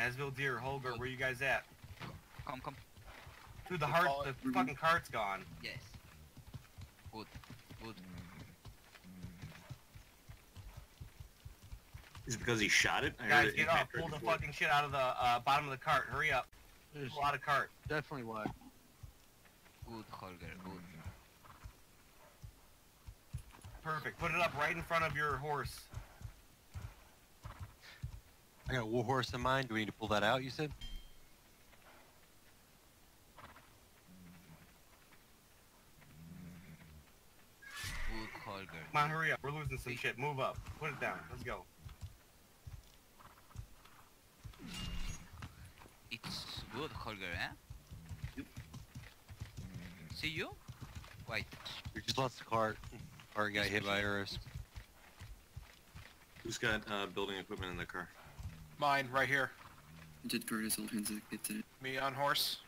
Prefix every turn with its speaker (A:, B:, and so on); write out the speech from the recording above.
A: Asville, Deer, Holger, where you guys at?
B: Come.
A: Dude, the fucking cart's gone.
B: Yes. Good.
C: Is it because he shot it?
A: Guys, get up. Pull the fucking shit out of the bottom of the cart. Hurry up. There's a lot of cart.
D: Definitely why.
B: Good, Holger, good.
A: Perfect. Put it up right in front of your horse.
D: I got a war horse in mind. Do we need to pull that out, you said?
B: Good, Holger.
A: Come on, hurry up. We're losing some shit. Move up. Put it down. Let's go.
B: It's good, Holger, eh?
C: Yep.
B: See you? Wait.
D: We just lost the cart. Cart got hit by arrows.
C: Who's got building equipment in the car?
E: Mine, right here.
F: Did Curtis all hands get to it?
E: Me on horse.